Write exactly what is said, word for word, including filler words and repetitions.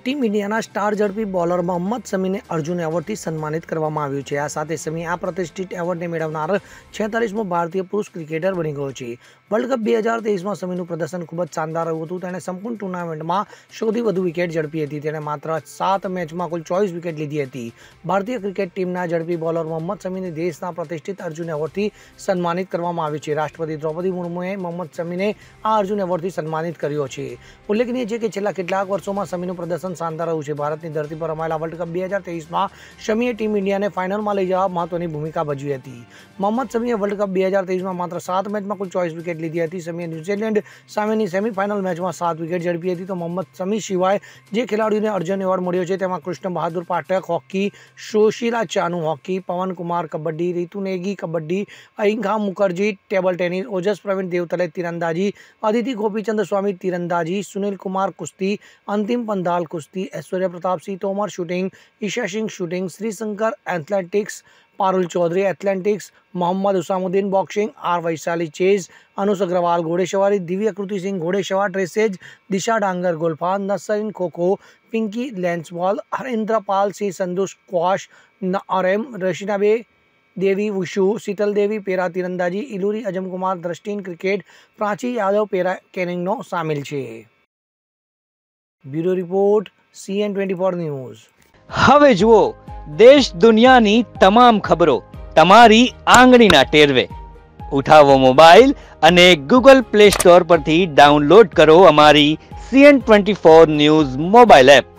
Team ઇન્ડિયાના star ઝડપી bowler Mohammad શમીને Arjun એવોર્ડથી સન્માનિત કરવામાં આવ્યું છે। આ સાથે શમી આ પ્રતિષ્ઠિત એવોર્ડને મેળવનાર છેતાલીસમો ભારતીય પુરુષ ક્રિકેટર બની ગયો છે। વર્લ્ડ કપ બે હજાર તેવીસમાં શમીનું પ્રદર્શન ખૂબ જ શાનદાર રહ્યું હતું। તેણે સંપૂર્ણ ટુર્નામેન્ટમાં સૌથી વધુ વિકેટ ઝડપી હતી। તેણે માત્ર સાત મેચમાં કુલ ચોવીસ વિકેટ લીધી હતી। ભારતીય ક્રિકેટ ટીમના ઝડપી બોલર મોહમ્મદ શમીને દેશના પ્રતિષ્ઠિત અર્જુન એવોર્ડથી સન્માનિત કરવામાં આવ્યું છે। રાષ્ટ્રપતિ દ્રૌપદી મુર્મુએ મોહમ્મદ શમીને આ અર્જુન એવોર્ડથી સન્માનિત કર્યો છે। ઉલ્લેખનીય છે કે છેલ્લા કેટલાક વર્ષોમાં શમીનું પ્રદર્શન શાનદાર રહ્યું છે। ભારતની ધરતી પર રમાયેલા વર્લ્ડ કપ બે હજાર તેવીસમાં શમીએ ટીમ ઇન્ડિયાને ફાઇનલમાં લઈ જવા મહત્વની ભૂમિકા ભજવી હતી। મોહમ્મદ શમીએ વર્લ્ડ કપ બે હજાર તેવીસમાં માત્ર સાત મેચમાં કુલ ચોવીસ વિકેટ લીધી હતી। શમીએ ન્યૂઝીલેન્ડ સામેની સેમીફાઇનલ મેચમાં સાત વિકેટ ઝડપી હતી। તો મોહમ્મદ શમી સિવાય જે ખેલાડીઓને અર્જુન એવોર્ડ મળ્યો છે તેમાં Krishna Bahadur Pathak hockey, Sushila Chanu hockey, Pawan Kumar kabaddi, Ritu Negi kabaddi, Ayhika Mukherjee table tennis, Ojas Pravin Deotale તીરંદાજી, અદિતિ ગોપીચંદ સ્વામી તીરંદાજી, સુनील कुमार कुश्ती, अंतिम पंदाल कुश्ती, Aishwarya Pratap Singh Tomar shooting, Esha Singh shooting, Sreeshankar athletics, Parul Chaudhary athletics, Mohammad Hussamuddin boxing, R Vaishali chess, Anush Agarwalla घोड़ेसवारी, दिव्य कृति सिंह घोड़ेसवार ड्रेसेज, दिशा डांगर गोल्फा, नसरीन खोखो, पिंकी लेंसबॉल, हरेंद्रपाल Singh Sandhu squash, Naorem Roshibina Devi wushu, Sheetal Devi para तीरंदाजी, इलूरी अजम कुमार दृष्टिन क्रिकेट, प्राची यादव पेरा केनिंगनो शामिल है। Bureau report C N twenty four news. હવે જુઓ દેશ દુનિયાની તમામ ખબરો તમારી આંગળીના ટેરવે। ઉઠાવો મોબાઈલ અને ગૂગલ પ્લે સ્ટોર પરથી ડાઉનલોડ કરો અમારી C N twenty four news mobile app.